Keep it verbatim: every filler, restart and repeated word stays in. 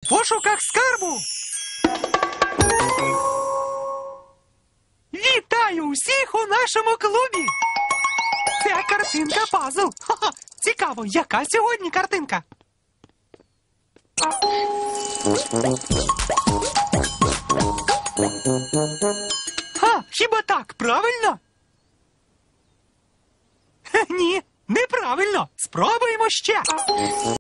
пошуках скарбу. Вітаю усіх у нашому клубі. Це картинка пазл. Ха-ха. Цікаво, яка сьогодні картинка? Ха, хіба так, правильно? Хе, ні, неправильно. Спробуємо ще.